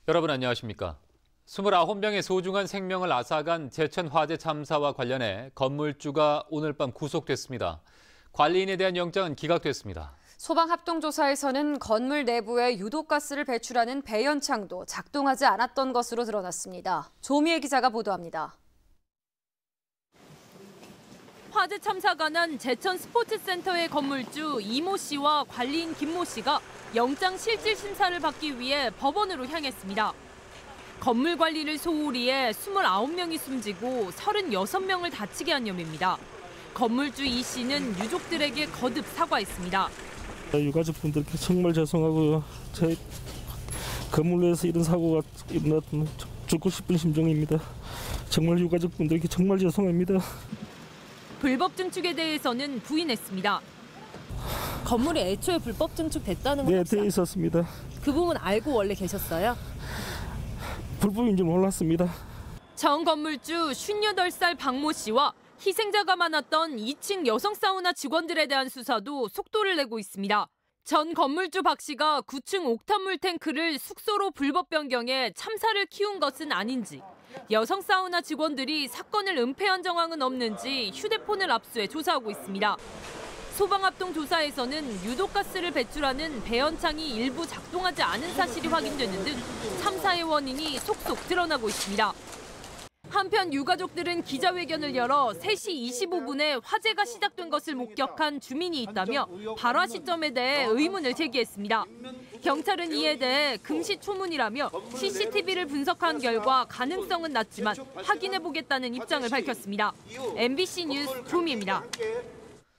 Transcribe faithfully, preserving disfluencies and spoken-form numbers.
여러분 안녕하십니까? 이십구 명의 소중한 생명을 앗아간 제천 화재 참사와 관련해 건물주가 오늘 밤 구속됐습니다. 관리인에 대한 영장은 기각됐습니다. 소방합동조사에서는 건물 내부에 유독가스를 배출하는 배연창도 작동하지 않았던 것으로 드러났습니다. 조미애 기자가 보도합니다. 화재 참사가 난 제천 스포츠센터의 건물주 이모 씨와 관리인 김모 씨가 영장 실질 심사를 받기 위해 법원으로 향했습니다. 건물 관리를 소홀히 해 이십구 명이 숨지고 삼십육 명을 다치게 한 혐의입니다. 건물주 이 씨는 유족들에게 거듭 사과했습니다. 유가족분들께 정말 죄송하고요. 제 건물 내에서 이런 사고가 일어났던 죽고 싶은 심정입니다. 정말 유가족분들께 정말 죄송합니다. 불법 증축에 대해서는 부인했습니다. 건물이 애초에 불법 증축됐다는 건 네, 없어요? 돼 있었습니다. 그 부분 알고 원래 계셨어요? 불법인 줄 몰랐습니다. 전 건물주 쉰여덟 살 박모 씨와 희생자가 많았던 이 층 여성 사우나 직원들에 대한 수사도 속도를 내고 있습니다. 전 건물주 박 씨가 구 층 옥탄물 탱크를 숙소로 불법 변경해 참사를 키운 것은 아닌지, 여성 사우나 직원들이 사건을 은폐한 정황은 없는지 휴대폰을 압수해 조사하고 있습니다. 소방합동 조사에서는 유독가스를 배출하는 배연창이 일부 작동하지 않은 사실이 확인되는 등 참사의 원인이 속속 드러나고 있습니다. 한편 유가족들은 기자회견을 열어 세 시 이십오 분에 화재가 시작된 것을 목격한 주민이 있다며 발화 시점에 대해 의문을 제기했습니다. 경찰은 이에 대해 금시초문이라며 씨씨티비를 분석한 결과 가능성은 낮지만 확인해보겠다는 입장을 밝혔습니다. 엠비씨 뉴스 조미입니다.